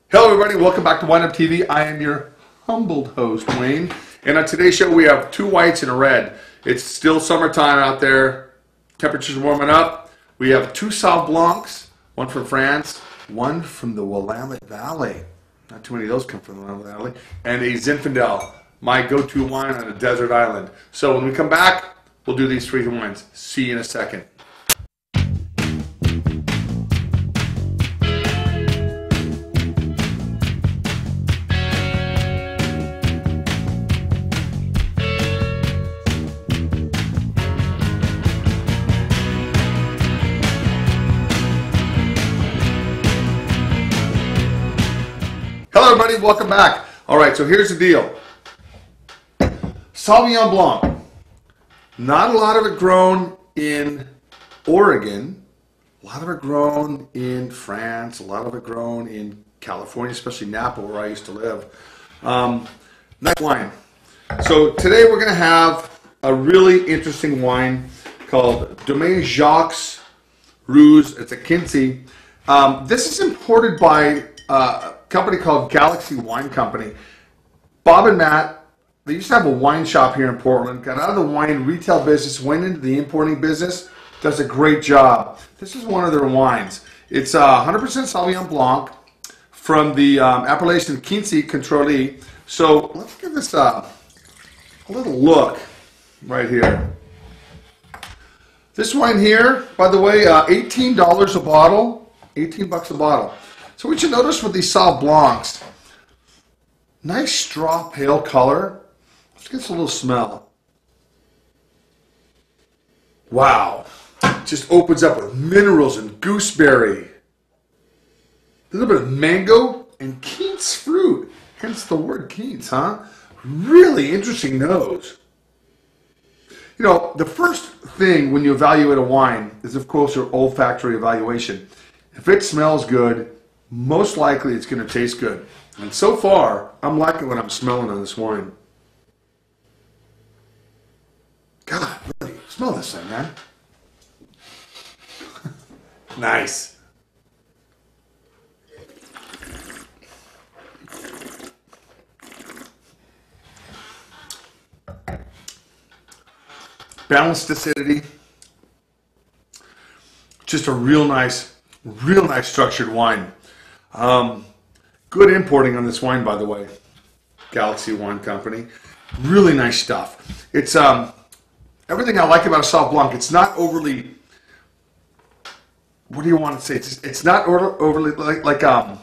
Hello everybody, welcome back to Wine Up TV. I am your humbled host, Wayne. And on today's show we have two whites and a red. It's still summertime out there. Temperatures are warming up. We have two Sauv Blancs, one from France, one from the Willamette Valley. Not too many of those come from the Willamette Valley. And a Zinfandel, my go-to wine on a desert island. So when we come back, we'll do these three wines. See you in a second. Hello everybody, welcome back. Alright, so here's the deal. Sauvignon Blanc. Not a lot of it grown in Oregon. A lot of it grown in France. A lot of it grown in California, especially Napa where I used to live. Nice wine. So today we're going to have a really interesting wine called Domaine Jacques Rousse. It's a Quincy. This is imported by a company called Galaxy Wine Company. Bob and Matt, they used to have a wine shop here in Portland, got out of the wine retail business, went into the importing business, does a great job. This is one of their wines. It's 100% Sauvignon Blanc from the appellation Quincy Contrôlé. So let's give this a little look right here. This wine here, by the way, $18 a bottle, 18 bucks a bottle. So what you notice with these Sauv Blancs, nice straw pale color. Let's get a little smell. Wow. Just opens up with minerals and gooseberry. A little bit of mango and quince fruit. Hence the word quince, huh? Really interesting nose. You know, the first thing when you evaluate a wine is, of course, your olfactory evaluation. If it smells good, most likely it's going to taste good. And so far, I'm liking what I'm smelling on this wine. God, really, smell this thing, man. Nice. Balanced acidity. Just a real nice structured wine. Good importing on this wine, by the way. Galaxy Wine Company. Really nice stuff. It's everything I like about a Sauv Blanc. It's not overly, what do you want to say? It's not overly like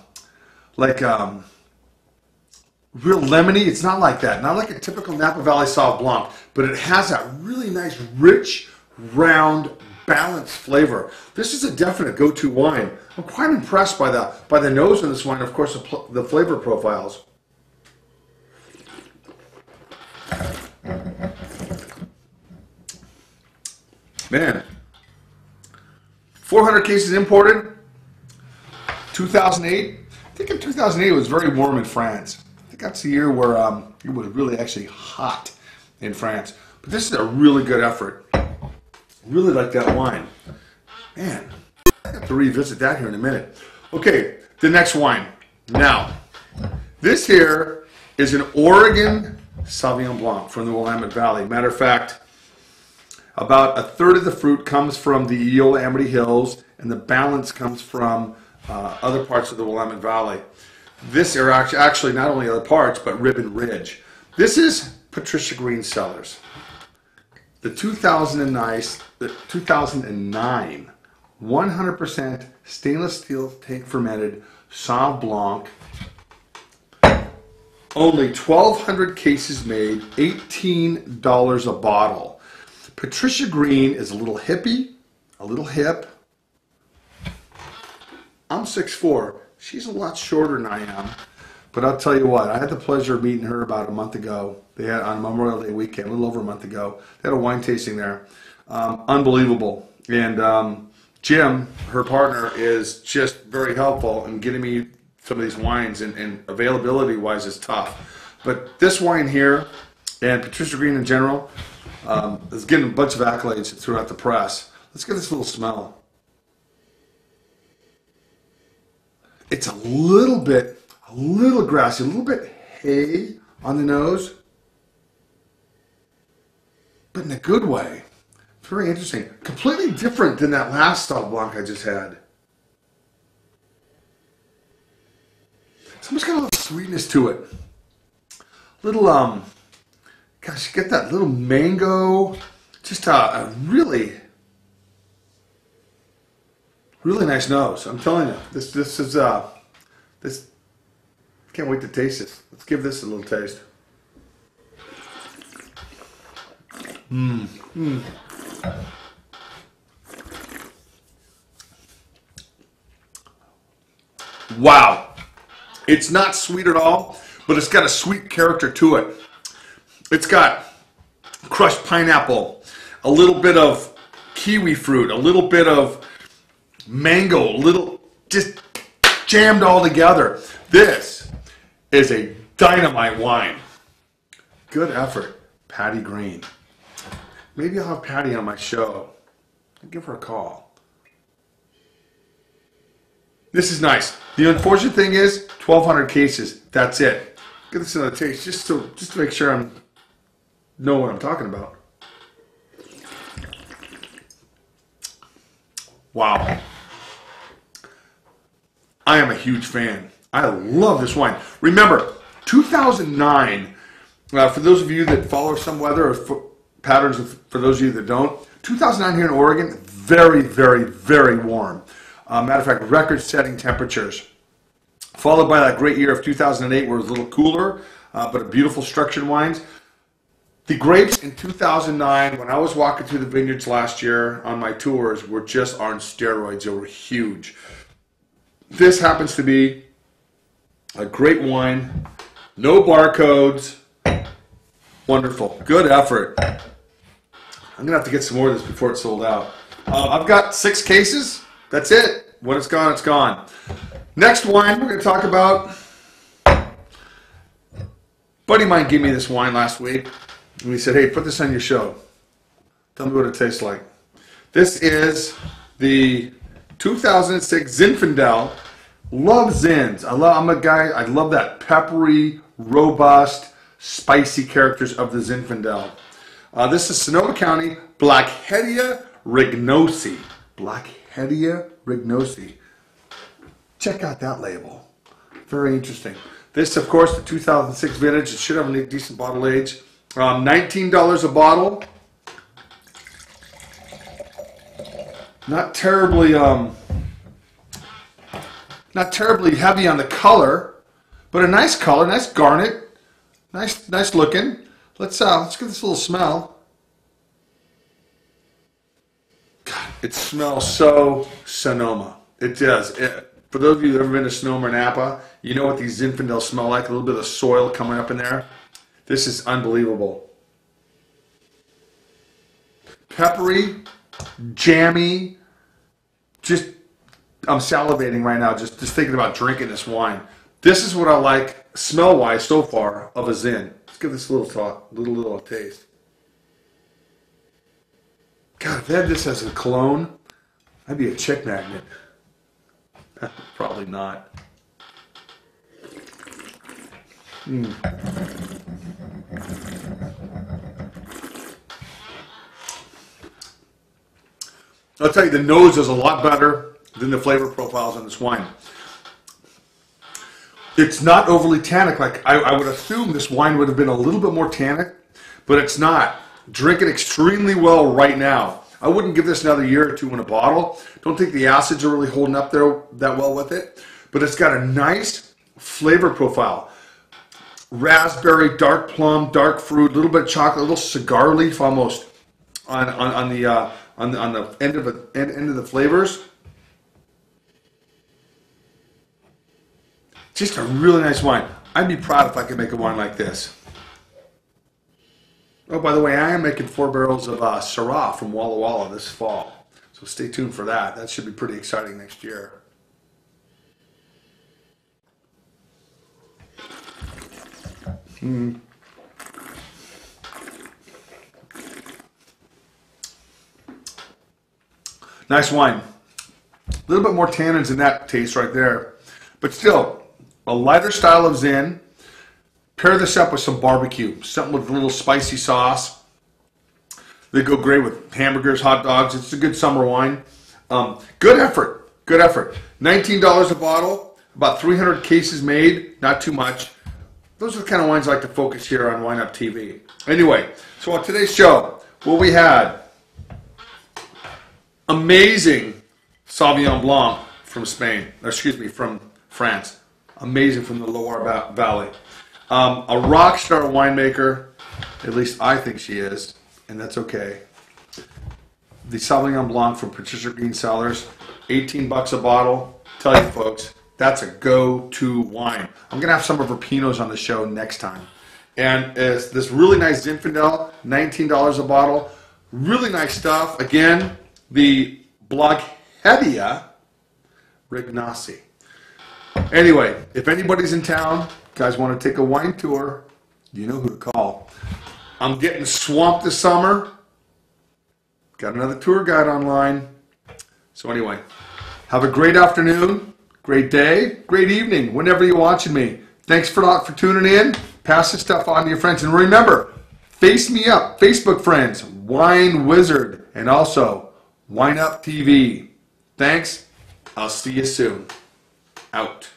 real lemony. It's not like that. Not like a typical Napa Valley Sauv Blanc, but it has that really nice, rich, round, balanced flavor. This is a definite go-to wine. I'm quite impressed by the nose of this wine, of course, the flavor profiles. Man, 400 cases imported, 2008. I think in 2008 it was very warm in France. I think that's the year where it was really actually hot in France. But this is a really good effort. Really like that wine. Man, I have to revisit that here in a minute. Okay, the next wine. Now, this here is an Oregon Sauvignon Blanc from the Willamette Valley. Matter of fact, about a third of the fruit comes from the Eola Amity Hills, and the balance comes from other parts of the Willamette Valley. This are actually not only other parts, but Ribbon Ridge. This is Patricia Green Cellars. The 2009 100% stainless steel tank fermented Sauv Blanc. Only 1,200 cases made, $18 a bottle. Patricia Green is a little hippie, a little hip. I'm 6'4". She's a lot shorter than I am. But I'll tell you what, I had the pleasure of meeting her about a month ago. They had on Memorial Day weekend, a little over a month ago. They had a wine tasting there. Unbelievable. And Jim, her partner, is just very helpful in getting me some of these wines, and availability-wise is tough. But this wine here, and Patricia Green in general, is getting a bunch of accolades throughout the press. Let's get this little smell. It's a little bit A little grassy, a little bit hay on the nose, but in a good way. Very interesting. Completely different than that last Sauv Blanc I just had. It's almost got a little sweetness to it. Little, gosh, you get that little mango. Just a really, really nice nose. I'm telling you, this is, this, can't wait to taste this. Let's give this a little taste. Wow. It's not sweet at all, but it's got a sweet character to it. It's got crushed pineapple, a little bit of kiwi fruit, a little bit of mango, a little just jammed all together. This is a dynamite wine. Good effort, Patty Green. Maybe I'll have Patty on my show. I'll give her a call. This is nice. The unfortunate thing is 1,200 cases. That's it. Give this another taste just to make sure I know what I'm talking about. Wow. I am a huge fan. I love this wine. Remember, 2009, for those of you that follow some weather or patterns, for those of you that don't, 2009 here in Oregon, very, very, very warm. Matter of fact, record-setting temperatures. Followed by that great year of 2008 where it was a little cooler, but a beautiful structured wines. The grapes in 2009, when I was walking through the vineyards last year on my tours, were just on steroids. They were huge. This happens to be a great wine. No barcodes. Wonderful. Good effort. I'm going to have to get some more of this before it's sold out. I've got 6 cases. That's it. When it's gone, it's gone. Next wine we're going to talk about. Buddy of mine gave me this wine last week. And he said, hey, put this on your show. Tell me what it tastes like. This is the 2006 Zinfandel. Love Zins. I'm a guy, I love that peppery, robust, spicy characters of the Zinfandel. This is Sonoma County Blackhedia Rignosi. Blackhedia Rignosi. Check out that label. Very interesting. This, of course, the 2006 vintage. It should have a decent bottle age. $19 a bottle. Not terribly heavy on the color, but a nice color, nice garnet, nice looking. Let's get this little smell. God, it smells so Sonoma. It does. For those of you that have ever been to Sonoma or Napa, you know what these Zinfandel smell like. A little bit of soil coming up in there. This is unbelievable. Peppery, jammy. Just, I'm salivating right now just thinking about drinking this wine. This is what I like smell-wise so far of a Zin. Let's give this a little taste. God, if I had this as a cologne, I'd be a chick magnet. Probably not. I'll tell you, the nose is a lot better than the flavor profiles on this wine. It's not overly tannic. Like I would assume this wine would have been a little bit more tannic, but it's not. Drink it extremely well right now. I wouldn't give this another year or two in a bottle. Don't think the acids are really holding up there that well with it, but it's got a nice flavor profile. Raspberry, dark plum, dark fruit, a little bit of chocolate, a little cigar leaf almost on the end of the flavors. Just a really nice wine. I'd be proud if I could make a wine like this. Oh, by the way, I am making 4 barrels of Syrah from Walla Walla this fall. So stay tuned for that. That should be pretty exciting next year. Nice wine. A little bit more tannins in that taste right there. But still, a lighter style of Zin. Pair this up with some barbecue, something with a little spicy sauce. They go great with hamburgers, hot dogs. It's a good summer wine. Good effort. Good effort. $19 a bottle. About 300 cases made. Not too much. Those are the kind of wines I like to focus here on Wine Up TV. Anyway, so on today's show, what we had, amazing Sauvignon Blanc from Spain. Excuse me, from France. Amazing from the Loire Valley. A rock star winemaker, at least I think she is, and that's okay. The Sauvignon Blanc from Patricia Green Cellars, 18 bucks a bottle. Tell you folks, that's a go-to wine. I'm gonna have some of her Pinots on the show next time. And it's this really nice Zinfandel, $19 a bottle. Really nice stuff. Again, the Blockhedia Rignassi. Anyway, if anybody's in town, guys want to take a wine tour, you know who to call. I'm getting swamped this summer. Got another tour guide online. So anyway, have a great afternoon, great day, great evening, whenever you're watching me. Thanks for tuning in. Pass this stuff on to your friends. And remember, face me up, Facebook friends, Wine Wizard, and also Wine Up TV. Thanks. I'll see you soon. Out.